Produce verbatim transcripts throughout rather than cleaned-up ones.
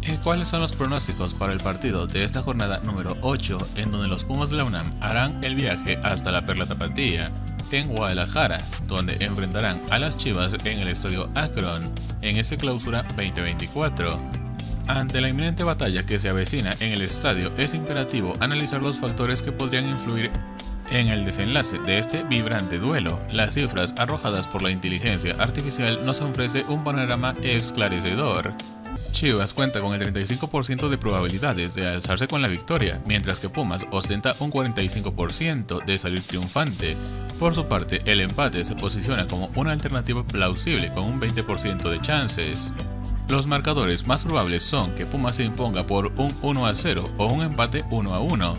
¿Y cuáles son los pronósticos para el partido de esta jornada número ocho, en donde los Pumas de la UNAM harán el viaje hasta la Perla Tapatía, en Guadalajara, donde enfrentarán a las Chivas en el Estadio Akron, en este clausura veinte veinticuatro? Ante la inminente batalla que se avecina en el estadio, es imperativo analizar los factores que podrían influir en el desenlace de este vibrante duelo. Las cifras arrojadas por la inteligencia artificial nos ofrece un panorama esclarecedor. Chivas cuenta con el treinta y cinco por ciento de probabilidades de alzarse con la victoria, mientras que Pumas ostenta un cuarenta y cinco por ciento de salir triunfante. Por su parte, el empate se posiciona como una alternativa plausible con un veinte por ciento de chances. Los marcadores más probables son que Pumas se imponga por un uno a cero o un empate uno a uno.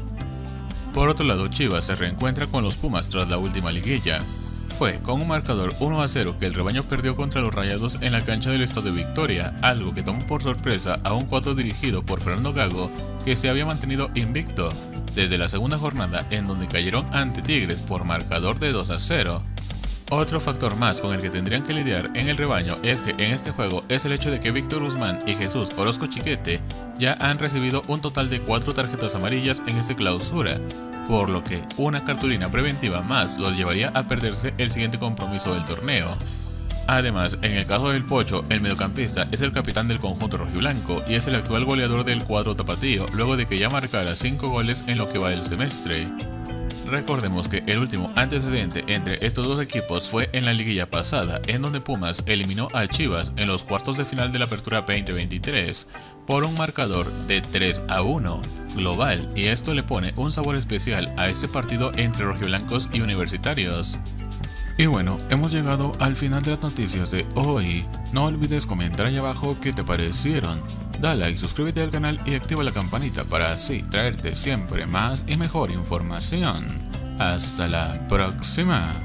Por otro lado, Chivas se reencuentra con los Pumas tras la última liguilla. Fue con un marcador uno a cero que el rebaño perdió contra los Rayados en la cancha del Estadio Victoria, algo que tomó por sorpresa a un cuadro dirigido por Fernando Gago, que se había mantenido invicto desde la segunda jornada, en donde cayeron ante Tigres por marcador de dos a cero. Otro factor más con el que tendrían que lidiar en el rebaño es que en este juego es el hecho de que Víctor Guzmán y Jesús Orozco Chiquete ya han recibido un total de cuatro tarjetas amarillas en esta clausura, por lo que una cartulina preventiva más los llevaría a perderse el siguiente compromiso del torneo. Además, en el caso del Pocho, el mediocampista es el capitán del conjunto rojiblanco y es el actual goleador del cuadro tapatío, luego de que ya marcara cinco goles en lo que va del semestre. Recordemos que el último antecedente entre estos dos equipos fue en la liguilla pasada, en donde Pumas eliminó a Chivas en los cuartos de final de la Apertura veinte veintitrés por un marcador de tres a uno global, y esto le pone un sabor especial a este partido entre rojiblancos y universitarios. Y bueno, hemos llegado al final de las noticias de hoy. No olvides comentar ahí abajo qué te parecieron. Da like, suscríbete al canal y activa la campanita para así traerte siempre más y mejor información. Hasta la próxima.